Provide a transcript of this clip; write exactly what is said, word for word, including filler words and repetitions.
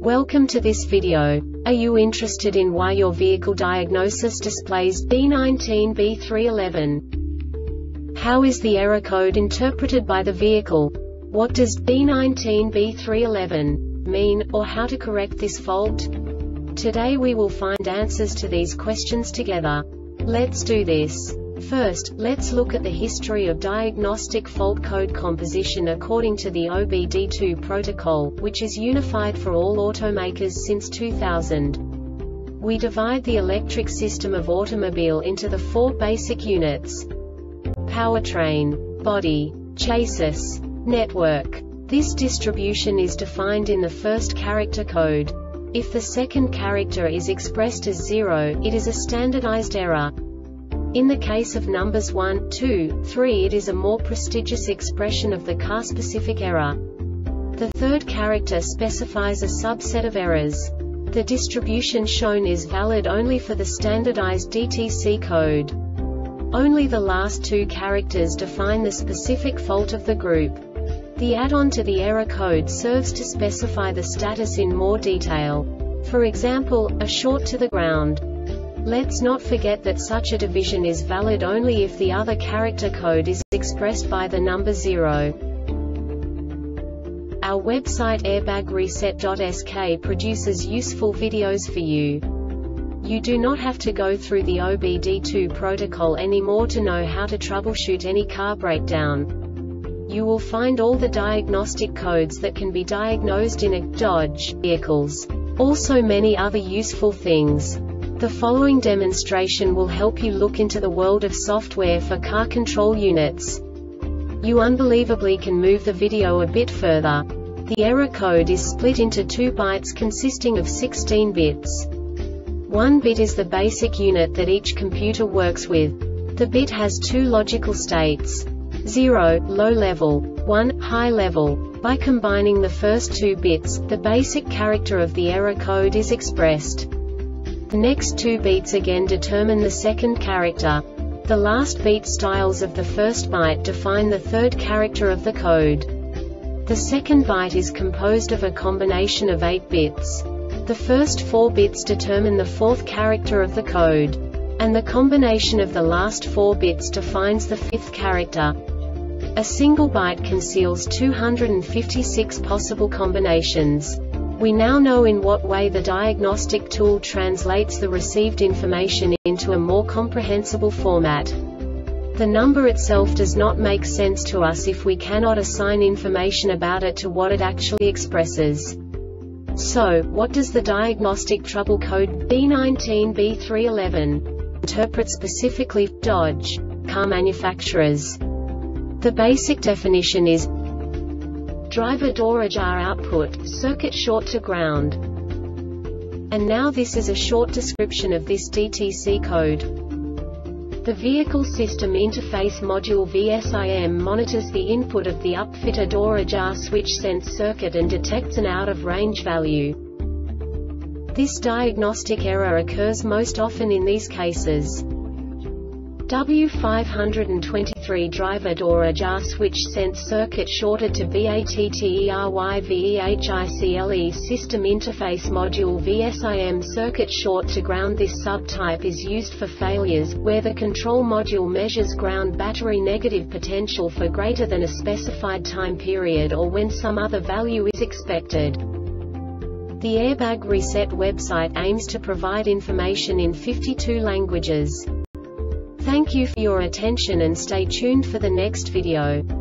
Welcome to this video. Are you interested in why your vehicle diagnosis displays B nineteen B three eleven? How is the error code interpreted by the vehicle? What does B nineteen B three eleven mean, or how to correct this fault? Today we will find answers to these questions together. Let's do this. First, let's look at the history of diagnostic fault code composition according to the O B D two protocol, which is unified for all automakers since two thousand. We divide the electric system of automobile into the four basic units: powertrain, body, chassis, network. This distribution is defined in the first character code. If the second character is expressed as zero, it is a standardized error. In the case of numbers one, two, three, it is a more prestigious expression of the car-specific error. The third character specifies a subset of errors. The distribution shown is valid only for the standardized D T C code. Only the last two characters define the specific fault of the group. The add-on to the error code serves to specify the status in more detail. For example, a short to the ground. Let's not forget that such a division is valid only if the other character code is expressed by the number zero. Our website airbag reset dot S K produces useful videos for you. You do not have to go through the O B D two protocol anymore to know how to troubleshoot any car breakdown. You will find all the diagnostic codes that can be diagnosed in a Dodge vehicles. Also many other useful things. The following demonstration will help you look into the world of software for car control units. You unbelievably can move the video a bit further. The error code is split into two bytes consisting of sixteen bits. One bit is the basic unit that each computer works with. The bit has two logical states: zero, low level, one, high level. By combining the first two bits, the basic character of the error code is expressed. The next two beats again determine the second character. The last beat styles of the first byte define the third character of the code. The second byte is composed of a combination of eight bits. The first four bits determine the fourth character of the code. And the combination of the last four bits defines the fifth character. A single byte conceals two hundred fifty-six possible combinations. We now know in what way the diagnostic tool translates the received information into a more comprehensible format. The number itself does not make sense to us if we cannot assign information about it to what it actually expresses. So, what does the diagnostic trouble code B nineteen B three eleven interpret specifically for Dodge car manufacturers? The basic definition is driver door ajar output, circuit short to ground. And now this is a short description of this D T C code. The Vehicle System Interface Module V S I M monitors the input of the upfitter door ajar switch sense circuit and detects an out-of-range value. This diagnostic error occurs most often in these cases: W five twenty-three driver door ajar switch sense circuit shorted to BATTERYVEHICLE system interface module V S I M circuit short to ground. This subtype is used for failures where the control module measures ground battery negative potential for greater than a specified time period or when some other value is expected. The Airbag Reset website aims to provide information in fifty-two languages. Thank you for your attention and stay tuned for the next video.